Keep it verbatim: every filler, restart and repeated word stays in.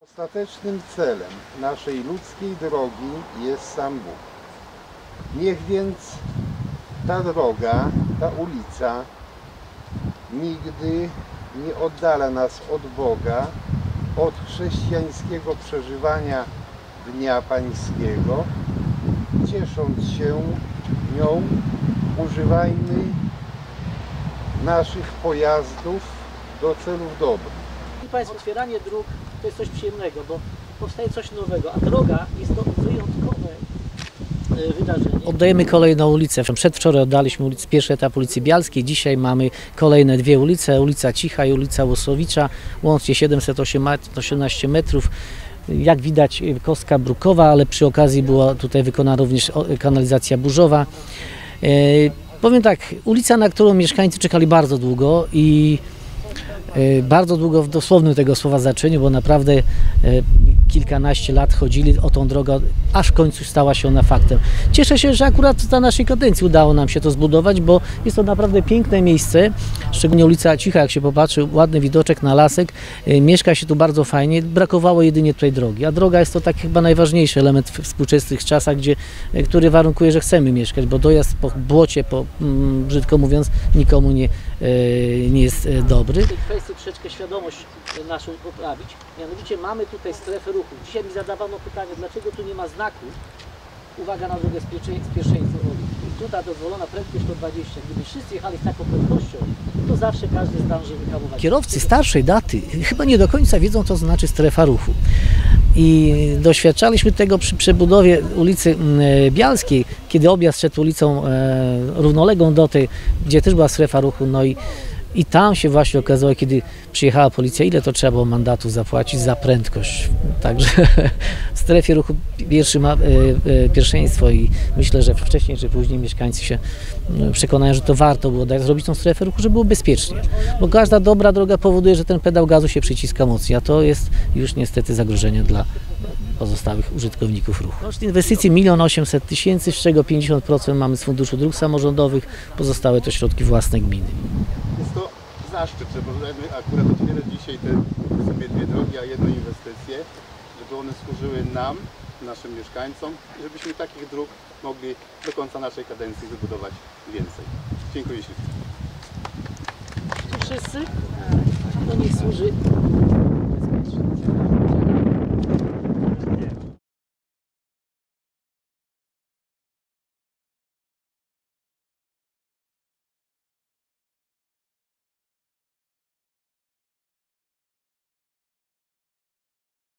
Ostatecznym celem naszej ludzkiej drogi jest sam Bóg. Niech więc ta droga, ta ulica nigdy nie oddala nas od Boga, od chrześcijańskiego przeżywania Dnia Pańskiego. Ciesząc się nią, używajmy naszych pojazdów do celów dobrych. I Państwo, otwieranie dróg to jest coś przyjemnego, bo powstaje coś nowego, a droga jest to wyjątkowe wydarzenie. Oddajemy kolejną ulicę. Przedwczoraj oddaliśmy ulicę, pierwszy etap ulicy Bialskiej, dzisiaj mamy kolejne dwie ulice, ulica Cicha i ulica Łosowicza, łącznie siedemset osiemnaście metrów. Jak widać kostka brukowa, ale przy okazji była tutaj wykonana również kanalizacja burzowa. E, powiem tak, ulica, na którą mieszkańcy czekali bardzo długo i e, bardzo długo w dosłownym tego słowa znaczeniu, bo naprawdę e, kilkanaście lat chodzili o tą drogę, aż w końcu stała się ona faktem. Cieszę się, że akurat za naszej kadencji udało nam się to zbudować, bo jest to naprawdę piękne miejsce, szczególnie ulica Cicha, jak się popatrzy, ładny widoczek na lasek, mieszka się tu bardzo fajnie, brakowało jedynie tutaj drogi, a droga jest to tak chyba najważniejszy element w współczesnych czasach, gdzie, który warunkuje, że chcemy mieszkać, bo dojazd po błocie, po, brzydko mówiąc, nikomu nie, nie jest dobry. W tej kwestii troszeczkę świadomość naszą poprawić, mianowicie mamy tutaj strefę ruchu. Dzisiaj mi zadawano pytanie, dlaczego tu nie ma znaku, uwaga na drogę z pierwszeństwem. Tutaj dozwolona prędkość sto dwadzieścia. Gdyby wszyscy jechali z taką prędkością, to zawsze każdy zdąży wyhamować. Kierowcy starszej daty chyba nie do końca wiedzą, co znaczy strefa ruchu. I doświadczaliśmy tego przy przebudowie ulicy Bialskiej, kiedy objazd szedł ulicą równoległą do tej, gdzie też była strefa ruchu. No i I tam się właśnie okazało, kiedy przyjechała policja, ile to trzeba było mandatu zapłacić za prędkość. Także w strefie ruchu pierwszy ma e, e, pierwszeństwo i myślę, że wcześniej czy później mieszkańcy się przekonają, że to warto było dać zrobić tą strefę ruchu, żeby było bezpiecznie. Bo każda dobra droga powoduje, że ten pedał gazu się przyciska mocniej, a to jest już niestety zagrożenie dla pozostałych użytkowników ruchu. Koszt inwestycji milion osiemset tysięcy, z czego pięćdziesiąt procent mamy z Funduszu Dróg Samorządowych, pozostałe to środki własne gminy. Jest to zaszczyt, że możemy akurat otwierać dzisiaj te sobie dwie drogi, a jedną inwestycję, żeby one służyły nam, naszym mieszkańcom i żebyśmy takich dróg mogli do końca naszej kadencji wybudować więcej. Dziękuję ślicznie. Wszyscy? To niech służy bezpiecznie.